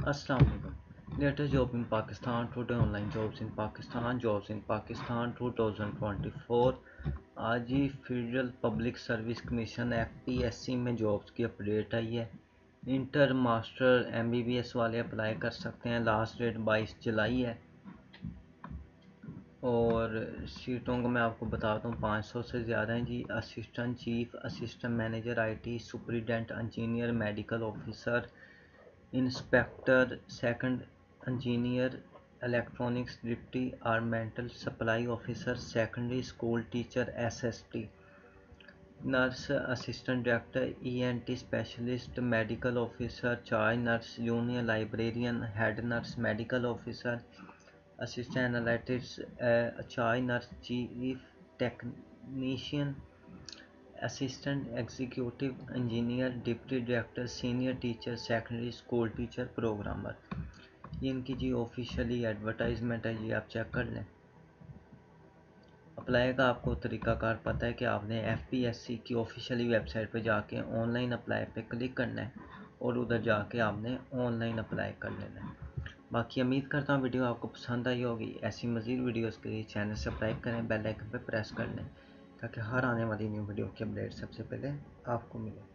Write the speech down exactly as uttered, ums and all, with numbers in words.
अस्सलाम वालेकुम। Latest job in Pakistan today, online jobs in Pakistan, jobs in Pakistan two thousand twenty four. आज ही federal public service commission F P S C में jobs की update आई है। Inter, master, M B B S वाले apply कर सकते हैं। लास्ट डेट बाईस जुलाई है और सीटों को मैं आपको बताता हूँ, पाँच सौ से ज़्यादा हैं जी। Assistant chief, assistant manager I T, superintendent engineer, medical officer, inspector, second engineer, electronics, deputy armament supply officer, secondary school teacher, S S T, nurse, assistant director, E N T specialist, medical officer, charge nurse, junior librarian, head nurse, medical officer, assistant analytics, charge nurse, chief technician, assistant executive engineer, deputy director, senior teacher, secondary school teacher, programmer. ये इनकी जी officially advertisement है जी, आप check कर लें। Apply का आपको तरीकाकार पता है कि आपने एफ पी एस सी की ऑफिशियली वेबसाइट पे जाके ऑनलाइन अप्लाई पे क्लिक करना है और उधर जाके आपने ऑनलाइन अप्लाई कर लेना है। बाकी उम्मीद करता हूँ वीडियो आपको पसंद आई होगी। ऐसी मज़ीद वीडियोस के लिए चैनल सब्सक्राइब करें, बेल आइकन पर प्रेस कर लें ताकि हर आने वाली न्यू वीडियो की अपडेट सबसे पहले आपको मिले।